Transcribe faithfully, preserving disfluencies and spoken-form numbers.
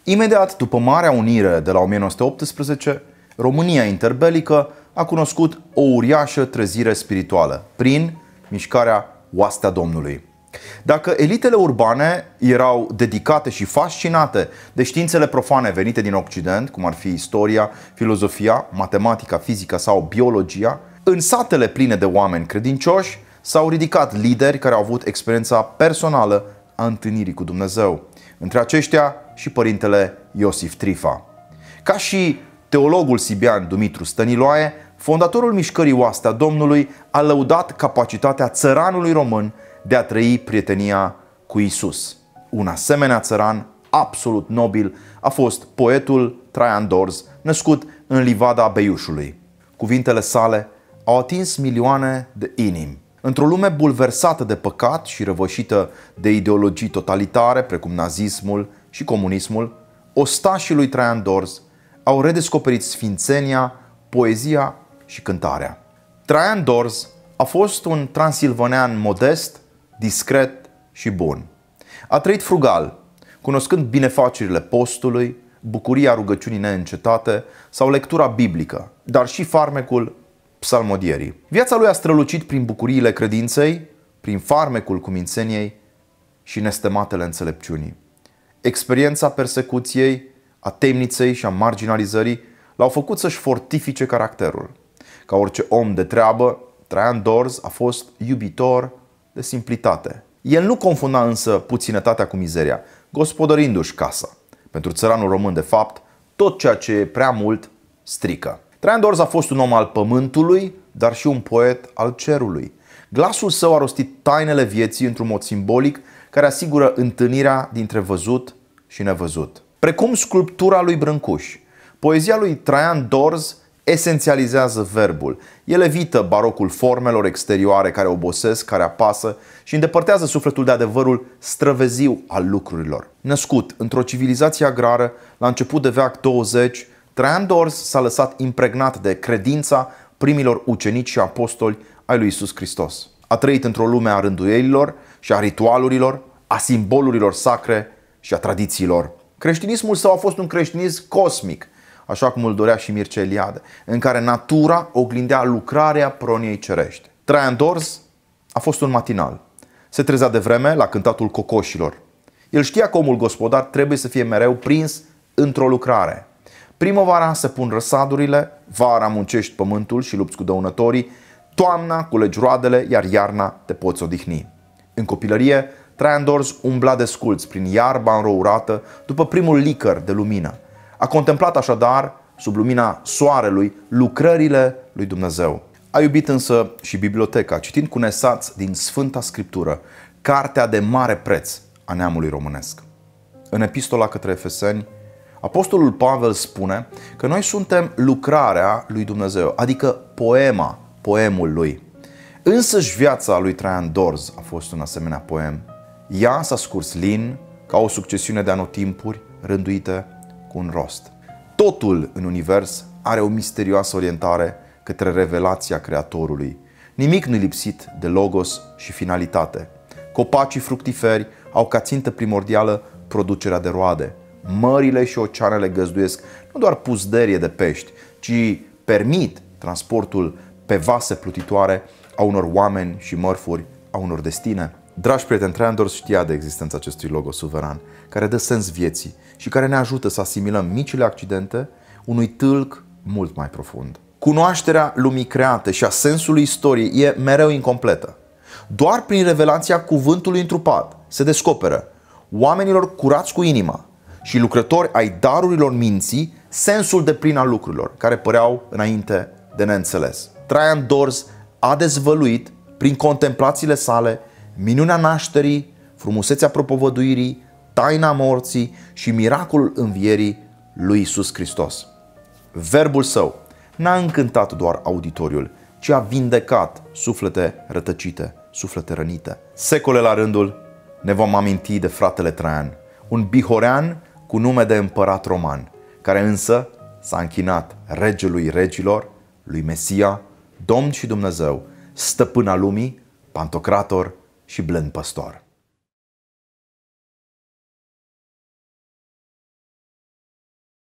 Imediat după Marea Unire de la o mie nouă sute optsprezece, România interbelică a cunoscut o uriașă trezire spirituală prin mișcarea Oastea Domnului. Dacă elitele urbane erau dedicate și fascinate de științele profane venite din Occident, cum ar fi istoria, filozofia, matematica, fizica sau biologia, în satele pline de oameni credincioși s-au ridicat lideri care au avut experiența personală a întâlnirii cu Dumnezeu. Între aceștia și părintele Iosif Trifa. Ca și teologul sibian Dumitru Stăniloae, fondatorul mișcării Oastea Domnului a lăudat capacitatea țăranului român de a trăi prietenia cu Isus. Un asemenea țăran absolut nobil a fost poetul Traian Dorz, născut în livada Beiușului. Cuvintele sale au atins milioane de inimi. Într-o lume bulversată de păcat și răvășită de ideologii totalitare, precum nazismul și comunismul, ostașii lui Traian Dorz au redescoperit sfințenia, poezia și cântarea. Traian Dorz a fost un transilvanean modest, discret și bun. A trăit frugal, cunoscând binefacerile postului, bucuria rugăciunii neîncetate sau lectura biblică, dar și farmecul psalmodierii. Viața lui a strălucit prin bucuriile credinței, prin farmecul cumințeniei și nestematele înțelepciunii. Experiența persecuției, a temniței și a marginalizării l-au făcut să-și fortifice caracterul. Ca orice om de treabă, Traian Dorz a fost iubitor de simplitate. El nu confunda însă puținătatea cu mizeria, gospodărindu-și casa. Pentru țăranul român, de fapt, tot ceea ce e prea mult strică. Traian Dorz a fost un om al pământului, dar și un poet al cerului. Glasul său a rostit tainele vieții într-un mod simbolic care asigură întâlnirea dintre văzut și nevăzut. Precum sculptura lui Brâncuș, poezia lui Traian Dorz esențializează verbul. El evită barocul formelor exterioare care obosesc, care apasă și îndepărtează sufletul de adevărul străveziu al lucrurilor. Născut într-o civilizație agrară, la început de veac douăzeci, Traian Dorz s-a lăsat impregnat de credința primilor ucenici și apostoli ai lui Isus Hristos. A trăit într-o lume a rânduielilor și a ritualurilor, a simbolurilor sacre și a tradițiilor. Creștinismul său a fost un creștinism cosmic, așa cum îl dorea și Mircea Eliade, în care natura oglindea lucrarea proniei cerești. Traian Dorz a fost un matinal. Se trezea de vreme la cântatul cocoșilor. El știa că omul gospodar trebuie să fie mereu prins într-o lucrare. Primăvara se pun răsadurile, vara muncești pământul și lupți cu dăunătorii, toamna culegi roadele, iar iarna te poți odihni. În copilărie, Traian Dorz umbla desculț prin iarba înrourată după primul licăr de lumină. A contemplat așadar, sub lumina soarelui, lucrările lui Dumnezeu. A iubit însă și biblioteca, citind cu nesaț din Sfânta Scriptură, cartea de mare preț a neamului românesc. În epistola către Efeseni, apostolul Pavel spune că noi suntem lucrarea lui Dumnezeu, adică poema, poemul lui. Însăși viața lui Traian Dorz a fost un asemenea poem. Ea s-a scurs lin, ca o succesiune de anotimpuri rânduite cu un rost. Totul în univers are o misterioasă orientare către revelația Creatorului. Nimic nu lipsit de logos și finalitate. Copacii fructiferi au ca țintă primordială producerea de roade. Mările și oceanele găzduiesc nu doar puzderie de pești, ci permit transportul pe vase plutitoare a unor oameni și mărfuri, a unor destine. Dragi prieteni, Traian Dorz știa de existența acestui logos suveran, care dă sens vieții și care ne ajută să asimilăm micile accidente unui tâlc mult mai profund. Cunoașterea lumii create și a sensului istoriei e mereu incompletă. Doar prin revelația cuvântului întrupat se descoperă oamenilor curați cu inima și lucrători ai darurilor minții sensul deplin al lucrurilor, care păreau înainte de neînțeles. Traian Dorz a dezvăluit prin contemplațiile sale minunea nașterii, frumusețea propovăduirii, taina morții și miracolul învierii lui Isus Hristos. Verbul său n-a încântat doar auditoriul, ci a vindecat suflete rătăcite, suflete rănite. Secole la rândul ne vom aminti de fratele Traian, un bihorean cu nume de împărat roman, care însă s-a închinat regelui regilor, lui Mesia, Domn și Dumnezeu, stăpân al lumii, pantocrator și blând păstor.